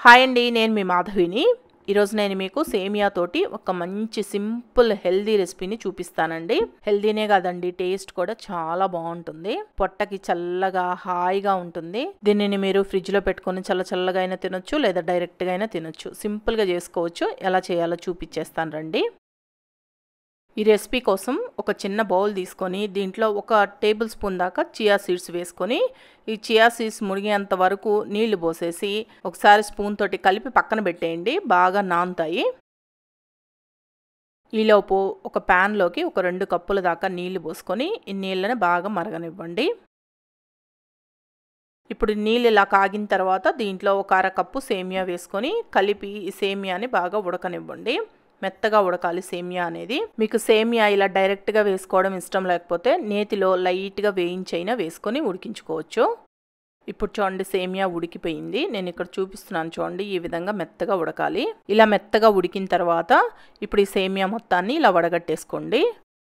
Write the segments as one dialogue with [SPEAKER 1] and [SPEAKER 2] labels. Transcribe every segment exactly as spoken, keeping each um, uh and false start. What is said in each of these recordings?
[SPEAKER 1] Hi అండి, నేను మీ మాధవిని. ఈరోజు నేను మీకు సేమియా తోటి ఒక మంచి సింపుల్ హెల్దీ రెసిపీని చూపిస్తానండి. హెల్దీనే కాదండి, టేస్ట్ కూడా చాలా బాగుంటుంది. పొట్టకి చల్లగా హాయిగా ఉంటుంది. దీనిని మీరు ఫ్రిడ్జ్ లో పెట్టుకొని చల్ల చల్లగా అయినా తినొచ్చు, లేదా డైరెక్ట్ గా అయినా తినొచ్చు. సింపుల్ గా చేసుకోవచ్చు. ఎలా చేయాలో చూపించేస్తాను రండి. ఈ రెసిపీ కోసం ఒక చిన్న బౌల్ తీసుకొని దీంట్లో ఒక టేబుల్ స్పూన్ దాకా చియా సీడ్స్ వేసుకొని ఈ చియా సీడ్స్ మునిగేంత వరకు నీళ్లు పోసేసి ఒకసారి స్పూన్ తోటి కలిపి పక్కన పెట్టేయండి. బాగా నానుతాయి. ఈలోపు ఒక ప్యాన్లోకి ఒక రెండు కప్పుల దాకా నీళ్లు పోసుకొని ఈ నీళ్ళని బాగా మరగనివ్వండి. ఇప్పుడు నీళ్ళు ఇలా కాగిన తర్వాత దీంట్లో ఒక అర కప్పు సేమియా వేసుకొని కలిపి ఈ సేమియాని బాగా ఉడకనివ్వండి. మెత్తగా ఉడకాలి సేమియా అనేది. మీకు సేమియా ఇలా డైరెక్ట్గా వేసుకోవడం ఇష్టం లేకపోతే నేతిలో లైట్గా వేయించైనా వేసుకొని ఉడికించుకోవచ్చు. ఇప్పుడు చూడండి, సేమియా ఉడికిపోయింది. నేను ఇక్కడ చూపిస్తున్నాను చూడండి, ఈ విధంగా మెత్తగా ఉడకాలి. ఇలా మెత్తగా ఉడికిన తర్వాత ఇప్పుడు ఈ సేమియా మొత్తాన్ని ఇలా వడగట్టేసుకోండి.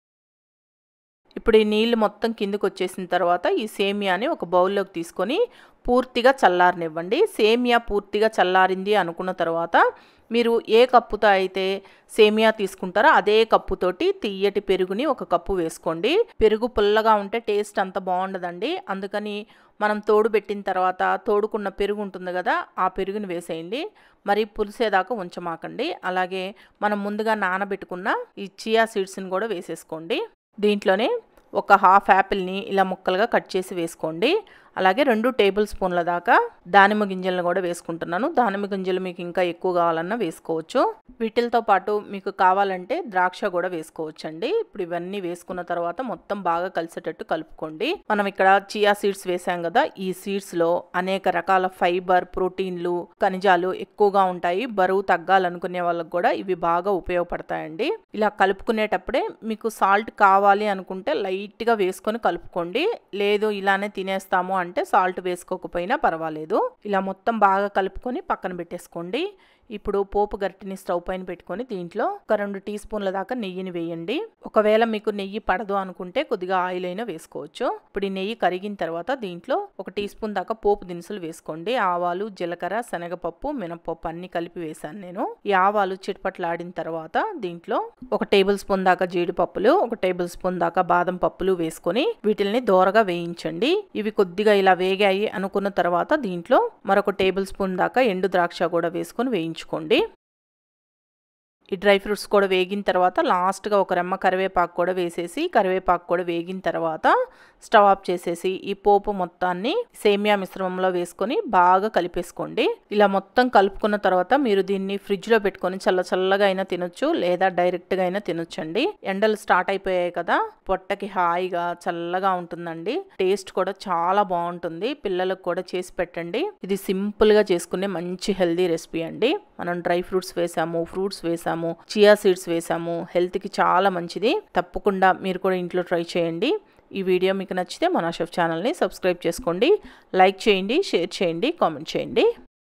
[SPEAKER 1] ఇప్పుడు ఈ నీళ్ళు మొత్తం కిందకు వచ్చేసిన తర్వాత ఈ సేమియాని ఒక బౌల్లోకి తీసుకొని పూర్తిగా చల్లారనివ్వండి. సేమియా పూర్తిగా చల్లారింది అనుకున్న తర్వాత మీరు ఏ కప్పుతో అయితే సేమియా తీసుకుంటారో అదే కప్పుతోటి తియ్యటి పెరుగుని ఒక కప్పు వేసుకోండి. పెరుగు పుల్లగా ఉంటే టేస్ట్ అంత బాగుండదండి. అందుకని మనం తోడు పెట్టిన తర్వాత తోడుకున్న పెరుగు ఉంటుంది కదా, ఆ పెరుగుని వేసేయండి. మరి పులిసేదాకా ఉంచమాకండి. అలాగే మనం ముందుగా నానబెట్టుకున్న ఈ చియా సీడ్స్ని కూడా వేసేసుకోండి. దీంట్లోనే ఒక హాఫ్ యాపిల్ని ఇలా ముక్కలుగా కట్ చేసి వేసుకోండి. అలాగే రెండు టేబుల్ స్పూన్ల దాకా దానిమ్మ గింజలను కూడా వేసుకుంటున్నాను. దానిమ్మ గింజలు మీకు ఇంకా ఎక్కువ కావాలన్నా వేసుకోవచ్చు. వీటితో పాటు మీకు కావాలంటే ద్రాక్ష కూడా వేసుకోవచ్చు అండి. ఇప్పుడు ఇవన్నీ వేసుకున్న తర్వాత మొత్తం బాగా కలిసేటట్టు కలుపుకోండి. మనం ఇక్కడ చియా సీడ్స్ వేసాం కదా, ఈ సీడ్స్ లో అనేక రకాల ఫైబర్, ప్రోటీన్లు, ఖనిజాలు ఎక్కువగా ఉంటాయి. బరువు తగ్గాలనుకునే వాళ్ళకి కూడా ఇవి బాగా ఉపయోగపడతాయండి. ఇలా కలుపుకునేటప్పుడే మీకు సాల్ట్ కావాలి అనుకుంటే లైట్ గా వేసుకొని కలుపుకోండి. లేదు ఇలానే తినేస్తాము అంటే సాల్ట్ వేసుకోకపోయినా పర్వాలేదు. ఇలా మొత్తం బాగా కలుపుకొని పక్కన పెట్టేసుకోండి. ఇప్పుడు పోపు గరిటెని స్టవ్ పైన పెట్టుకొని దీంట్లో ఒక రెండు టీ స్పూన్ల దాకా నెయ్యిని వేయండి. ఒకవేళ మీకు నెయ్యి పడదు అనుకుంటే కొద్దిగా ఆయిల్ అయినా వేసుకోవచ్చు. ఇప్పుడు ఈ నెయ్యి కరిగిన తర్వాత దీంట్లో ఒక టీ స్పూన్ దాకా పోపు దినుసులు వేసుకోండి. ఆవాలు, జీలకర్ర, శనగపప్పు, మినపప్పు అన్ని కలిపి వేసాను నేను. ఈ ఆవాలు చిటపట్లాడిన తర్వాత దీంట్లో ఒక టేబుల్ స్పూన్ దాకా జీడిపప్పులు, ఒక టేబుల్ స్పూన్ దాకా బాదం పప్పులు వేసుకొని వీటిల్ని దోరగా వేయించండి. ఇవి కొద్దిగా ఇలా వేగాయి అనుకున్న తర్వాత దీంట్లో మరొక టేబుల్ స్పూన్ దాకా ఎండు ద్రాక్ష కూడా వేసుకొని వేయించండి. ఈ డ్రై ఫ్రూట్స్ కూడా వేగిన తర్వాత లాస్ట్గా ఒక రెమ్మ కరివేపాకు కూడా వేసేసి కరివేపాకు కూడా వేగిన తర్వాత స్టవ్ ఆఫ్ చేసేసి ఈ పోపు మొత్తాన్ని సేమియా మిశ్రమంలో వేసుకొని బాగా కలిపేసుకోండి. ఇలా మొత్తం కలుపుకున్న తర్వాత మీరు దీన్ని ఫ్రిడ్జ్ లో పెట్టుకొని చల్ల చల్లగా అయినా తినొచ్చు, లేదా డైరెక్ట్ గా అయినా తినొచ్చండి. ఎండలు స్టార్ట్ అయిపోయాయి కదా, పొట్టకి హాయిగా చల్లగా ఉంటుందండి. టేస్ట్ కూడా చాలా బాగుంటుంది. పిల్లలకు కూడా చేసి పెట్టండి. ఇది సింపుల్ గా చేసుకునే మంచి హెల్దీ రెసిపీ అండి. మనం డ్రై ఫ్రూట్స్ వేసాము, ఫ్రూట్స్ వేసాము, చియా సీడ్స్ వేసాము. హెల్త్ కి చాలా మంచిది. తప్పకుండా మీరు కూడా ఇంట్లో ట్రై చేయండి. ఈ వీడియో మీకు నచ్చితే మన షెఫ్ ఛానల్ని సబ్స్క్రైబ్ చేసుకోండి, లైక్ చేయండి, షేర్ చేయండి, కామెంట్ చేయండి.